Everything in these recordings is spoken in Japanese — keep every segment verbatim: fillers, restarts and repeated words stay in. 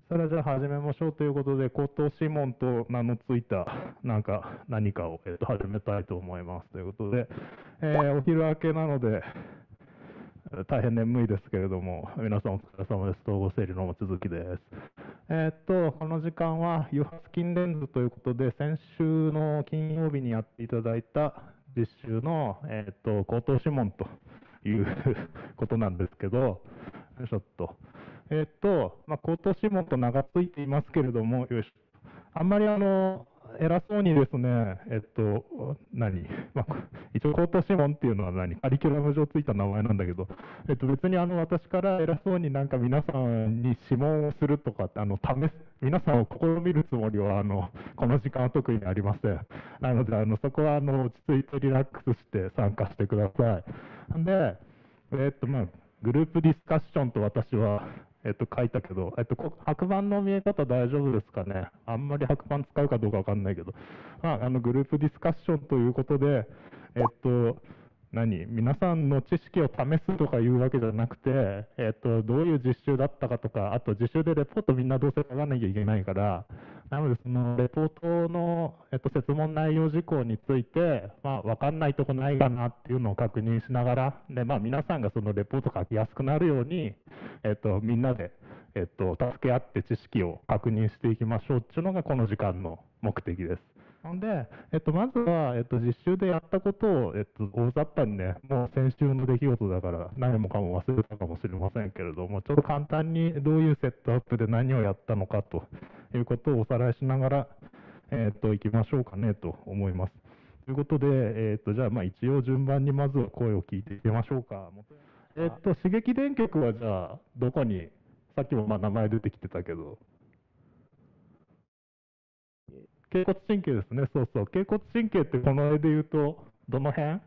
それはじゃあ始めましょうということで、口頭諮問と名の付いたなんか何かを、えーと始めたいと思いますということで、えーお昼明けなので、大変眠いですけれども、皆さんお疲れ様です。統合整理の望月です。えーっと、この時間は、誘発筋レンズということで、先週の金曜日にやっていただいた実習の、えーっと、口頭諮問ということなんですけど、よいしょっと。えーっと、まあ、口頭諮問と名が付いていますけれども、よいしょ。あんまりあの、偉そうにですね、えっと、何、まあ、一応、口頭諮問っていうのは何、カリキュラム上ついた名前なんだけど、えっと、別にあの私から偉そうになんか皆さんに諮問をするとかって、あの試す皆さんを試みるつもりはあのこの時間は特にありません。なので、あのそこはあの落ち着いてリラックスして参加してください。で、えっとまあ、グループディスカッションと私は、えっと、書いたけど、えっと、こ白板の見え方大丈夫ですかね。あんまり白板使うかどうかわかんないけど、まあ、あのグループディスカッションということで、えっと、何皆さんの知識を試すとかいうわけじゃなくて、えっと、どういう実習だったかとか、あと実習でレポートみんなどうせ書かなきゃいけないから、なので、そのレポートの、えっと、設問内容事項について、まあ、分かんないとこないかなっていうのを確認しながら、でまあ、皆さんがそのレポート書きやすくなるように、えっと、みんなで、えっと、助け合って知識を確認していきましょうっていうのがこの時間の目的です。ほんで、えっと、まずは、えっと、実習でやったことを、えっと、大雑把にね、もう先週の出来事だから、何もかも忘れたかもしれませんけれども、ちょっと簡単にどういうセットアップで何をやったのかということをおさらいしながら、えっと、いきましょうかねと思います。ということで、えっと、じゃあ、まあ、一応順番にまずは声を聞いていきましょうか。えっと、刺激電極はじゃあ、どこに、さっきもまあ名前出てきてたけど、脛骨神経ですね、そうそう、脛骨神経ってこの絵で言うと、どの辺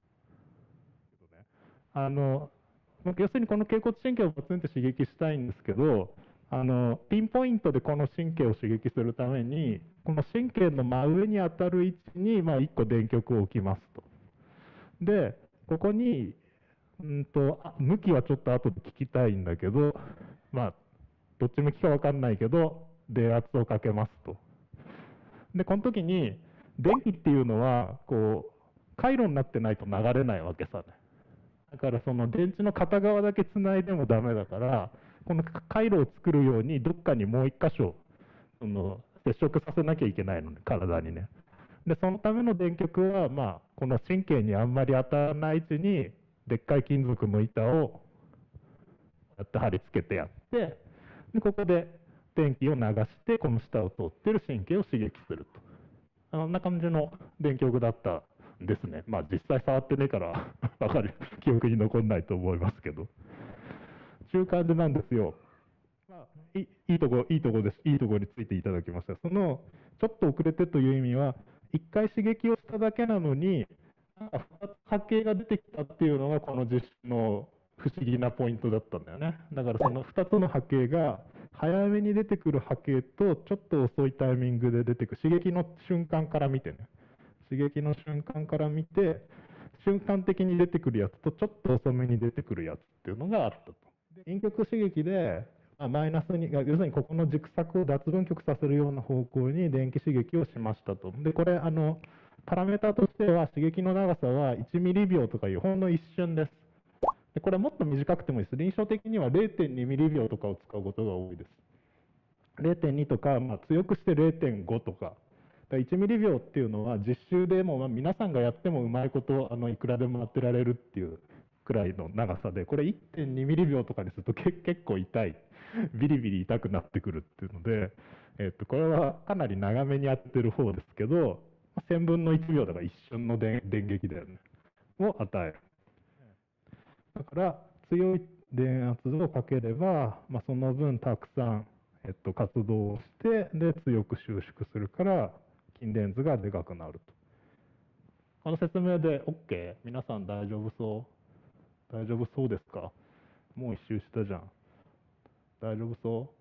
あの要するにこの脛骨神経をポツンと刺激したいんですけど、あのピンポイントでこの神経を刺激するために、この神経の真上に当たる位置に、まあ、いっこ電極を置きますと。で、ここに、うんと、向きはちょっと後で聞きたいんだけど、まあ、どっち向きか分かんないけど、電圧をかけますと。で、この時に、電気っていうのは、こう、回路になってないと流れないわけさね。だからその電池の片側だけつないでもダメだから、この回路を作るように、どっかにもう一箇所、その接触させなきゃいけないのね、体にね。で、そのための電極は、まあ、この神経にあんまり当たらない位置に、でっかい金属の板をやって貼り付けてやって、でここで電気を流して、この下を通っている神経を刺激すると。あんな感じの電極だったんですね。まあ実際触ってねえからわかる、記憶に残んないと思いますけど。中間でなんですよ。まあ、いいいとこ、いいとこです。いいとこについていただきました。その、ちょっと遅れてという意味は、いっかい刺激をしただけなのに、なんかふたつ波形が出てきたっていうのが、この実習の不思議なポイントだったんだよね。だからそのふたつの波形が、早めに出てくる波形と、ちょっと遅いタイミングで出てくる、刺激の瞬間から見てね。刺激の瞬間から見て、瞬間的に出てくるやつと、ちょっと遅めに出てくるやつっていうのがあったと。陰極刺激で、まあ、マイナスに、要するにここの軸索を脱分極させるような方向に電気刺激をしましたと。で、これ、あの、パラメータとしては刺激の長さはいちミリ秒とかいうほんの一瞬です。で、これもっと短くてもいいです。臨床的には れいてんにミリ秒とかを使うことが多いです。れいてんにとか、まあ、強くして れいてんごとか。いちミリ秒っていうのは実習でもまあ皆さんがやってもうまいことあのいくらでもやってられるっていうくらいの長さで、これ いってんにミリ秒とかにすると結構痛い、ビリビリ痛くなってくるっていうので、えっとこれはかなり長めにやってる方ですけど、せんぶんのいちびょうだから一瞬の電撃だよね、を与える。だから強い電圧をかければ、まあ、その分たくさん、えっと、活動をして、で強く収縮するから筋電図がでかくなると。この説明で OK？ 皆さん大丈夫そう大丈夫そうですか？もう一周したじゃん。大丈夫そう？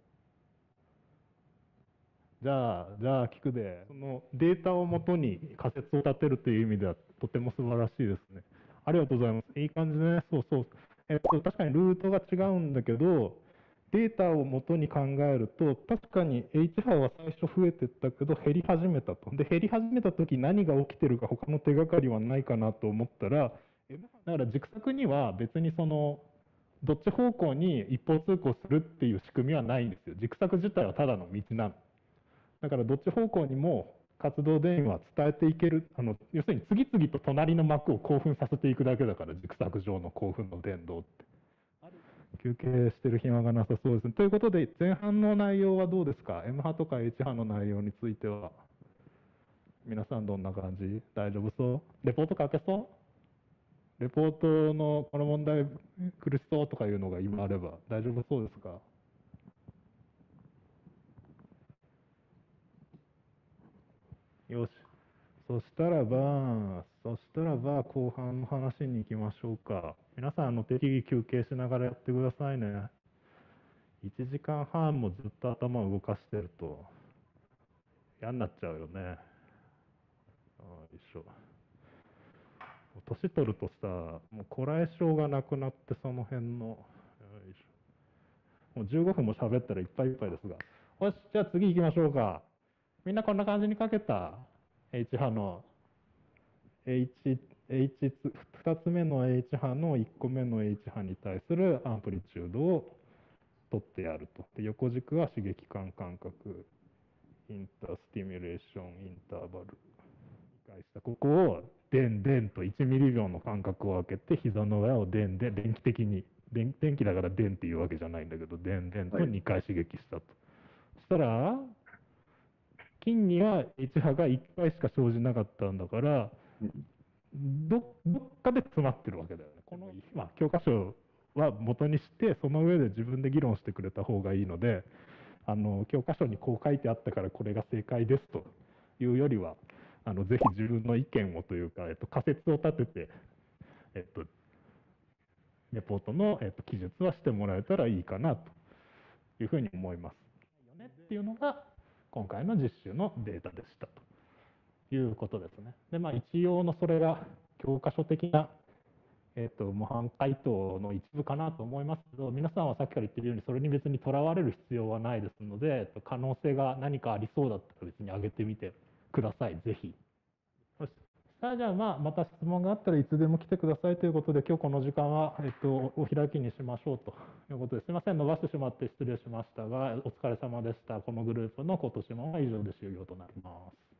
じゃあ、じゃあ聞くで、そのデータをもとに仮説を立てるという意味ではとても素晴らしいですね。ありがとうございます。いい感じね。そうそう。えっと、確かにルートが違うんだけど、 データを元に考えると、確かに H 波は最初増えてったけど減り始めたと。で、減り始めた時何が起きてるか他の手がかりはないかなと思ったら、だから軸索には別にそのどっち方向に一方通行するっていう仕組みはないんですよ。軸索自体はただの道なの。だからどっち方向にも活動電位は伝えていける、あの要するに次々と隣の膜を興奮させていくだけだから、軸索上の興奮の伝導って。休憩してる暇がなさそうですね。ということで、前半の内容はどうですか？ M 波とか H 波の内容については。皆さんどんな感じ？大丈夫そう？レポート書けそう？レポートのこの問題苦しそうとかいうのが今あれば大丈夫そうですか？よし。そしたらば、そしたらば、後半の話に行きましょうか。皆さん、あの適宜休憩しながらやってくださいね。いちじかんはんもずっと頭を動かしてると嫌になっちゃうよね。よいしょ。年取るとさ、もうこらえ性がなくなって、その辺の、よいしょ。もうじゅうごふんも喋ったらいっぱいいっぱいですが。よし、じゃあ次行きましょうか。みんなこんな感じに書けた？ H 波の H、H、ふたつめの H 波のいっこめの H 波に対するアンプリチュードを取ってやると。で、横軸は刺激間間隔、インタースティミュレーション、インターバル。ここをでんでんといちミリ秒の間隔を空けて、膝の上をでんでん、電気的に、電電気だからでんっていうわけじゃないんだけど、でんでんとにかい刺激したと。そしたら、筋には H 波がいっかいしか生じなかったんだから、どどっかで詰まってるわけだよね。この、まあ、教科書は元にして、その上で自分で議論してくれた方がいいので、あの教科書にこう書いてあったからこれが正解ですというよりは、あのぜひ自分の意見をというか、えっと、仮説を立てて、えっと、レポートの、えっと、記述はしてもらえたらいいかなというふうに思います。よねっていうのが今回の実習のデータでしたということですね。で、まあ、一応のそれが教科書的な、えっと、模範解答の一部かなと思いますけど、皆さんはさっきから言ってるように、それに別にとらわれる必要はないですので、えっと、可能性が何かありそうだったら別に上げてみてください、ぜひ。よし。さあ、じゃあ、まあ、また質問があったらいつでも来てくださいということで、今日この時間は、えっと、お開きにしましょうということです。すみません、伸ばしてしまって失礼しましたが、お疲れ様でした。このグループの今年もは以上で終了となります。